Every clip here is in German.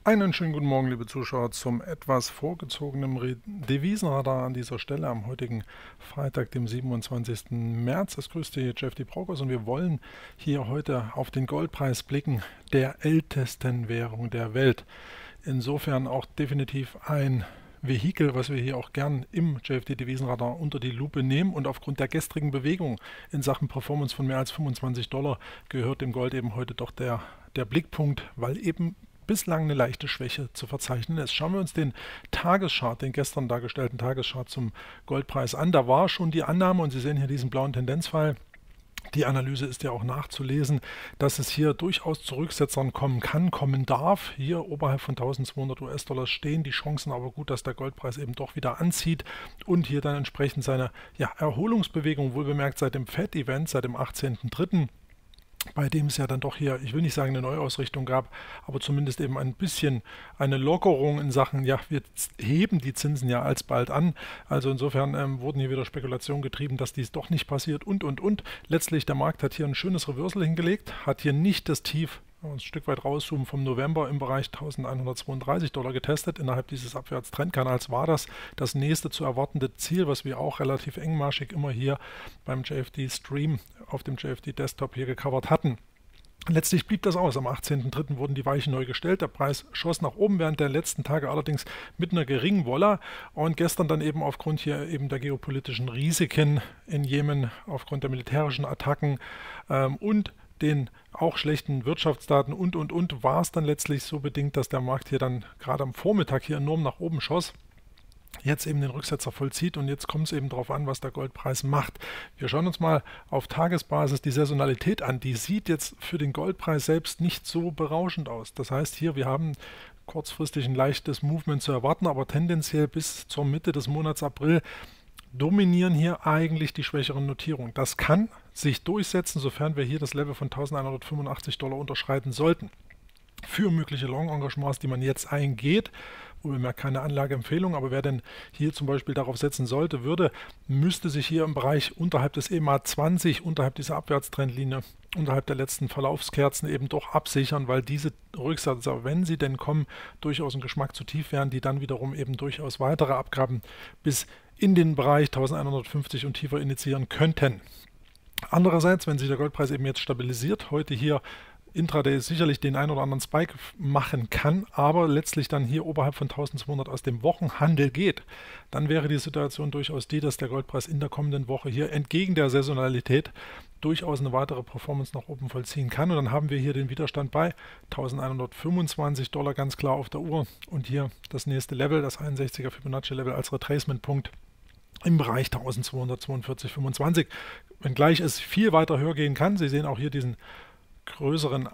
Einen schönen guten Morgen, liebe Zuschauer, zum etwas vorgezogenen Devisenradar an dieser Stelle am heutigen Freitag, dem 27. März. Es grüßt hier Jeff die Brokers und wir wollen hier heute auf den Goldpreis blicken, der ältesten Währung der Welt. Insofern auch definitiv ein Vehikel, was wir hier auch gern im JFD Devisenradar unter die Lupe nehmen, und aufgrund der gestrigen Bewegung in Sachen Performance von mehr als $25 gehört dem Gold eben heute doch der Blickpunkt, weil eben bislang eine leichte Schwäche zu verzeichnen ist. Schauen wir uns den Tageschart, den gestern dargestellten Tageschart zum Goldpreis an. Da war schon die Annahme, und Sie sehen hier diesen blauen Tendenzpfeil. Die Analyse ist ja auch nachzulesen, dass es hier durchaus zu Rücksetzern kommen kann, kommen darf. Hier oberhalb von 1200 US-Dollar stehen die Chancen aber gut, dass der Goldpreis eben doch wieder anzieht und hier dann entsprechend seine Erholungsbewegung, wohlbemerkt seit dem Fed-Event, seit dem 18.03., bei dem es ja dann doch hier, ich will nicht sagen eine Neuausrichtung gab, aber zumindest eben ein bisschen eine Lockerung in Sachen, ja, wir heben die Zinsen ja alsbald an. Also insofern wurden hier wieder Spekulationen getrieben, dass dies doch nicht passiert und. Letztlich, der Markt hat hier ein schönes Reversal hingelegt, hat hier nicht das Tief, ein Stück weit rauszoomen, vom November im Bereich $1132 getestet. Innerhalb dieses Abwärtstrendkanals war das nächste zu erwartende Ziel, was wir auch relativ engmaschig immer hier beim JFD Stream auf dem JFD Desktop hier gecovert hatten. Letztlich blieb das aus. Am 18.03. wurden die Weichen neu gestellt. Der Preis schoss nach oben während der letzten Tage allerdings mit einer geringen Volla. Und gestern dann eben aufgrund hier eben der geopolitischen Risiken in Jemen, aufgrund der militärischen Attacken und den auch schlechten Wirtschaftsdaten und, war es dann letztlich so bedingt, dass der Markt hier dann gerade am Vormittag hier enorm nach oben schoss. Jetzt eben den Rücksetzer vollzieht, und jetzt kommt es eben darauf an, was der Goldpreis macht. Wir schauen uns mal auf Tagesbasis die Saisonalität an. Die sieht jetzt für den Goldpreis selbst nicht so berauschend aus. Das heißt hier, wir haben kurzfristig ein leichtes Movement zu erwarten, aber tendenziell bis zur Mitte des Monats April dominieren hier eigentlich die schwächeren Notierungen. Das kann sich durchsetzen, sofern wir hier das Level von $1185 unterschreiten sollten. Für mögliche Long-Engagements, die man jetzt eingeht, wo wir keine Anlageempfehlung, aber wer denn hier zum Beispiel darauf setzen sollte, müsste sich hier im Bereich unterhalb des EMA 20, unterhalb dieser Abwärtstrendlinie, unterhalb der letzten Verlaufskerzen eben doch absichern, weil diese Rücksetzer, wenn sie denn kommen, durchaus ein Geschmack zu tief wären, die dann wiederum eben durchaus weitere Abgaben bis in den Bereich 1150 und tiefer initiieren könnten. Andererseits, wenn sich der Goldpreis eben jetzt stabilisiert, heute hier Intraday sicherlich den ein oder anderen Spike machen kann, aber letztlich dann hier oberhalb von 1200 aus dem Wochenhandel geht, dann wäre die Situation durchaus die, dass der Goldpreis in der kommenden Woche hier entgegen der Saisonalität durchaus eine weitere Performance nach oben vollziehen kann. Und dann haben wir hier den Widerstand bei $1125 ganz klar auf der Uhr und hier das nächste Level, das 61er Fibonacci-Level als Retracement-Punkt im Bereich 1242,25. Wenngleich es viel weiter höher gehen kann. Sie sehen auch hier diesen größeren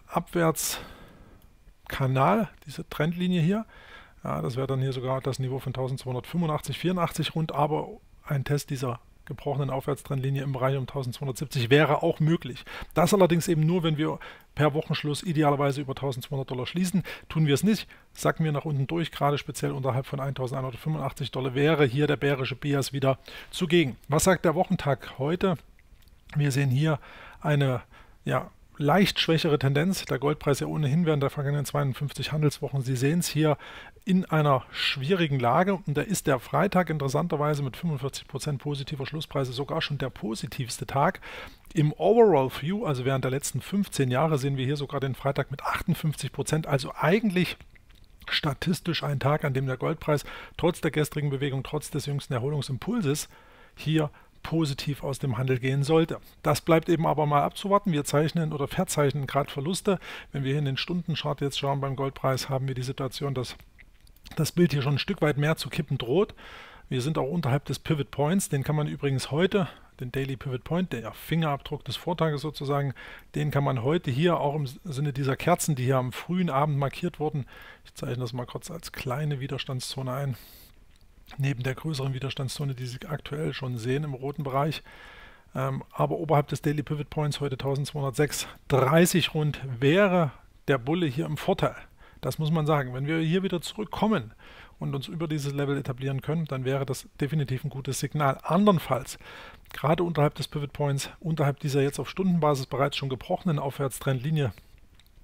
Abwärtskanal, diese Trendlinie hier. Ja, das wäre dann hier sogar das Niveau von 1285,84 rund, aber ein Test dieser gebrochenen Aufwärtstrendlinie im Bereich um 1270 wäre auch möglich. Das allerdings eben nur, wenn wir per Wochenschluss idealerweise über $1200 schließen. Tun wir es nicht, sacken wir nach unten durch, gerade speziell unterhalb von $1185 wäre hier der bärische Bias wieder zugegen. Was sagt der Wochentag heute? Wir sehen hier eine leicht schwächere Tendenz. Der Goldpreis ja ohnehin während der vergangenen 52 Handelswochen. Sie sehen es hier in einer schwierigen Lage. Und da ist der Freitag interessanterweise mit 45% positiver Schlusspreise sogar schon der positivste Tag. Im Overall View, also während der letzten 15 Jahre, sehen wir hier sogar den Freitag mit 58%. Also eigentlich statistisch ein Tag, an dem der Goldpreis trotz der gestrigen Bewegung, trotz des jüngsten Erholungsimpulses hier positiv aus dem Handel gehen sollte. Das bleibt eben aber mal abzuwarten. Wir zeichnen oder verzeichnen gerade Verluste. Wenn wir hier in den Stundenchart jetzt schauen beim Goldpreis, haben wir die Situation, dass das Bild hier schon ein Stück weit mehr zu kippen droht. Wir sind auch unterhalb des Pivot Points. Den kann man übrigens heute, den Daily Pivot Point, der Fingerabdruck des Vortages sozusagen, den kann man heute hier auch im Sinne dieser Kerzen, die hier am frühen Abend markiert wurden, ich zeichne das mal kurz als kleine Widerstandszone ein, neben der größeren Widerstandszone, die Sie aktuell schon sehen im roten Bereich. Aber oberhalb des Daily Pivot Points heute 1206,30 rund wäre der Bulle hier im Vorteil. Das muss man sagen. Wenn wir hier wieder zurückkommen und uns über dieses Level etablieren können, dann wäre das definitiv ein gutes Signal. Andernfalls, gerade unterhalb des Pivot Points, unterhalb dieser jetzt auf Stundenbasis bereits schon gebrochenen Aufwärtstrendlinie,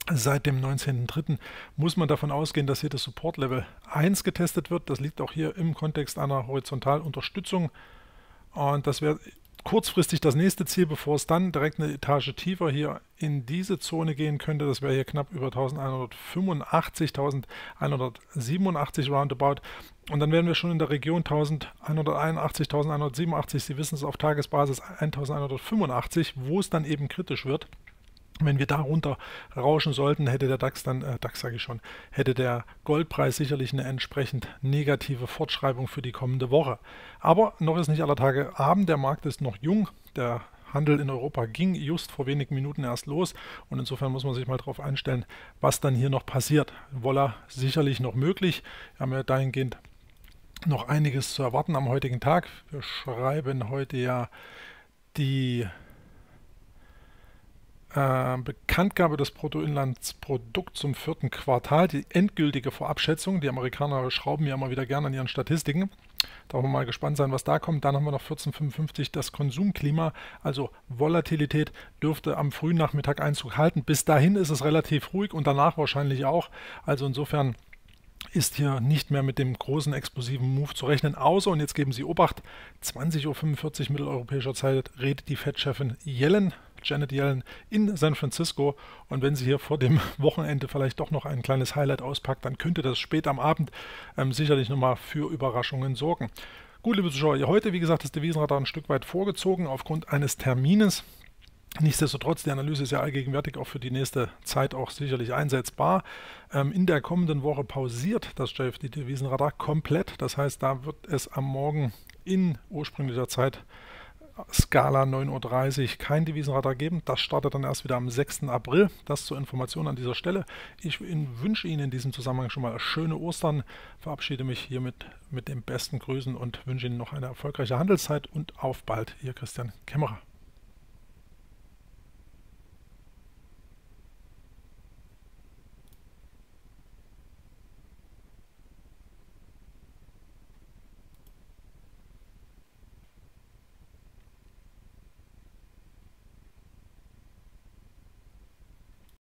Seit dem 19.03. muss man davon ausgehen, dass hier das Support Level 1 getestet wird. Das liegt auch hier im Kontext einer Horizontalunterstützung. Und das wäre kurzfristig das nächste Ziel, bevor es dann direkt eine Etage tiefer hier in diese Zone gehen könnte. Das wäre hier knapp über 1185, 1187 roundabout. Und dann wären wir schon in der Region 1181, 1187. Sie wissen es, auf Tagesbasis 1185, wo es dann eben kritisch wird. Wenn wir da runter rauschen sollten, hätte der DAX dann, DAX sage ich schon, hätte der Goldpreis sicherlich eine entsprechend negative Fortschreibung für die kommende Woche. Aber noch ist nicht aller Tage Abend, der Markt ist noch jung, der Handel in Europa ging just vor wenigen Minuten erst los und insofern muss man sich mal darauf einstellen, was dann hier noch passiert. Voila, sicherlich noch möglich. Wir haben ja dahingehend noch einiges zu erwarten am heutigen Tag. Wir schreiben heute ja die Bekanntgabe des Bruttoinlandsprodukts zum 4. Quartal, die endgültige Vorabschätzung. Die Amerikaner schrauben ja immer wieder gerne an ihren Statistiken. Da wollen wir mal gespannt sein, was da kommt. Dann haben wir noch 14,55 das Konsumklima, also Volatilität dürfte am frühen Nachmittag Einzug halten. Bis dahin ist es relativ ruhig und danach wahrscheinlich auch. Also insofern ist hier nicht mehr mit dem großen explosiven Move zu rechnen, außer, und jetzt geben Sie Obacht, 20:45 Uhr mitteleuropäischer Zeit redet die Fed-Chefin Janet Yellen in San Francisco, und wenn sie hier vor dem Wochenende vielleicht doch noch ein kleines Highlight auspackt, dann könnte das spät am Abend sicherlich nochmal für Überraschungen sorgen. Gut, liebe Zuschauer, heute, wie gesagt, das Devisenradar ein Stück weit vorgezogen aufgrund eines Termines. Nichtsdestotrotz, die Analyse ist ja allgegenwärtig auch für die nächste Zeit auch sicherlich einsetzbar. In der kommenden Woche pausiert das JFD-Devisenradar komplett. Das heißt, da wird es am Morgen in ursprünglicher Zeit Skala 9:30 Uhr kein Devisenradar geben. Das startet dann erst wieder am 6. April. Das zur Information an dieser Stelle. Ich wünsche Ihnen in diesem Zusammenhang schon mal schöne Ostern. Verabschiede mich hiermit mit den besten Grüßen und wünsche Ihnen noch eine erfolgreiche Handelszeit und auf bald. Ihr Christian Kämmerer.